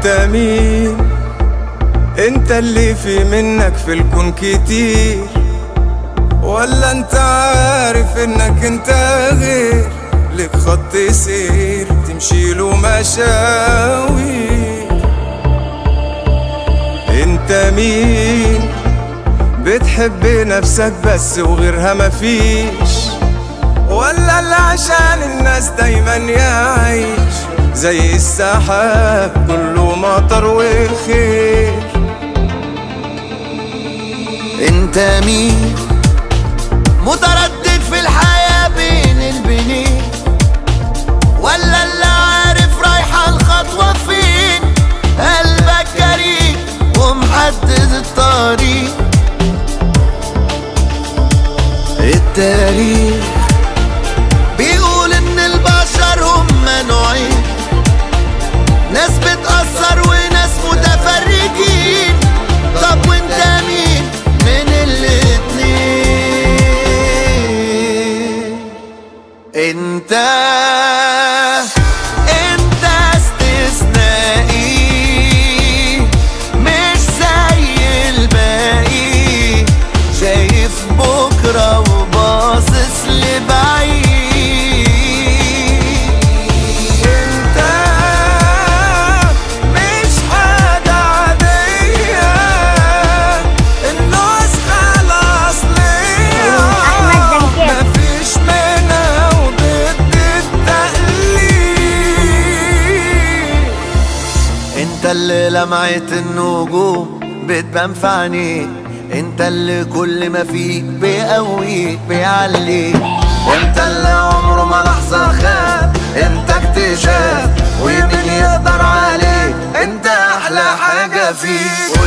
مين؟ انت اللي في منك في الكون كتير، ولا انت عارف انك انت غير؟ لك خط سير تمشيله مشاوير. انت مين؟ بتحب نفسك بس وغيرها مفيش، ولا اللي عشان الناس دايما يعيش زي السحاب كله مطر وخير؟ انت مين؟ متردد في الحياة بين البنين، ولا اللي عارف رايحة الخطوة فين؟ قلبك جريء ومحدد الطريق. التاريخ بيقول ان البشر هم نوعين، ناس بتأثر وناس متفرجين. طب وانت مين من الاتنين؟ انت استثنائي مش زي الباقي، شايف بكرة وباصص لبعيد. انت مش حاجة عادية، النسخة الأصلية مفيش منها وضد التقليد. انت اللي لمعة النجوم بتبان في عينيك، انت اللي كل ما فيك بيقويك بيعليك. انت اللي عمره ما لحظة خاب، انت اكتشاف ومين يقدر عليك، انت احلى حاجة فيك.